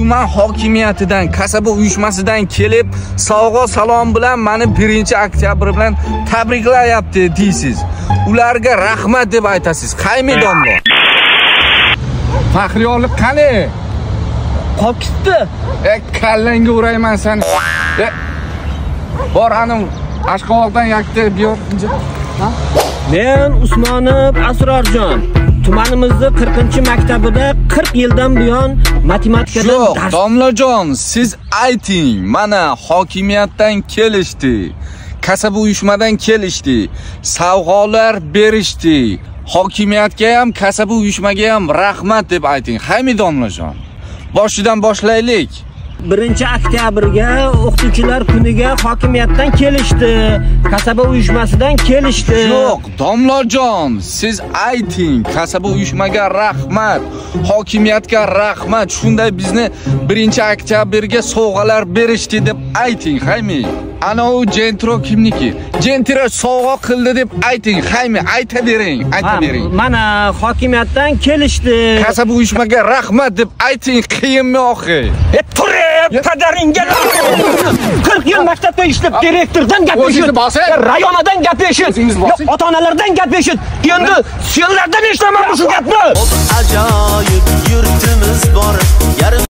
tuman hokimiyatidan, kasaba uyushmasidan kelib, sovg'a salom bilan meni 1-oktyabr bilan tabriklayapti deysiz. Ularga rahmat deb aytasiz. Qaymi domla? Faxriyorlik qani? Qolib ketdi. Kallangga urayman seni. Bor anim Ashqovoqdan yakta biyor. Ha? Men Usmonov Asrorjon. Tumanimizning 40-maktabida 40 yildan buyon matematikadan dars. Yo'q, domlajon, siz ayting. Mana hokimiyatdan kelishdi. Kasaba uyushmadan kelishdi. Savg'olar berishdi. Hokimiyatga ham, kasaba uyushmaga ham rahmat deb ayting. Haymi domlajon. Boshidan boshlaylik. 1-oktyabrga o'qituvchilar kuniga hokimiyatdan kelishdi, kasaba uyushmasidan kelishdi. Yo'q, domlajon, siz ayting, kasaba uyushmaga rahmat, hokimiyatga rahmat. Shunday bizni 1-oktyabrga sovg'alar berishdi deb ayting, haymi? Ana u Jentro kimniki? Jentro sovg'a qildi deb ayting, haymi? Aytavering, aytavering. Mana hokimiyatdan kelishdi. Kasaba uyushmaga rahmat deb ayting, qiyinmi oxi? Padaringga 40 yil maktabda ishlab direktordan gap eshit, rayonadan gap eshit, ota-onalardan gap eshit. Endi senlardan eshitaman bu gapni. Ajoyib yurtimiz bor.